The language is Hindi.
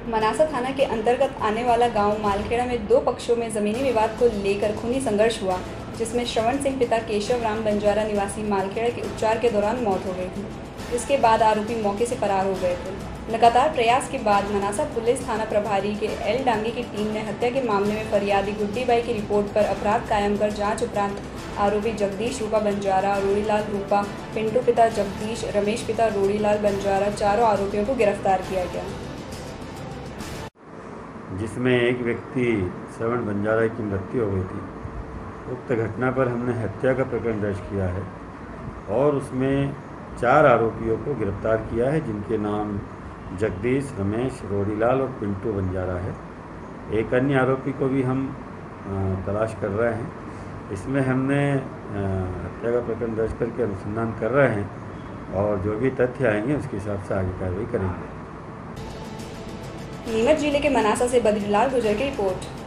मनासा थाना के अंतर्गत आने वाला गांव मालखेड़ा में दो पक्षों में जमीनी विवाद को लेकर खूनी संघर्ष हुआ, जिसमें श्रवण सिंह पिता केशव राम बंजारा निवासी मालखेड़ा के उपचार के दौरान मौत हो गई थी। इसके बाद आरोपी मौके से फरार हो गए थे। लगातार प्रयास के बाद मनासा पुलिस थाना प्रभारी के एल डांगे की टीम ने हत्या के मामले में फरियादी गुड्डी बाई की रिपोर्ट पर अपराध कायम कर जांच उपरांत आरोपी जगदीश रूपा बंजारा, रोड़ीलाल रूपा, पिंटू पिता जगदीश, रमेश पिता रोड़ीलाल बंजारा, चारों आरोपियों को गिरफ्तार किया गया, जिसमें एक व्यक्ति श्रवण बंजारा की मृत्यु हो गई थी। उक्त घटना पर हमने हत्या का प्रकरण दर्ज किया है और उसमें 4 आरोपियों को गिरफ्तार किया है, जिनके नाम जगदीश, रमेश, रोड़ीलाल और पिंटू बंजारा है। एक अन्य आरोपी को भी हम तलाश कर रहे हैं। इसमें हमने हत्या का प्रकरण दर्ज करके अनुसंधान कर रहे हैं और जो भी तथ्य आएंगे उसके हिसाब से आगे कार्रवाई करेंगे। नीमच जिले के मनासा से बद्रीलाल गुजर की रिपोर्ट।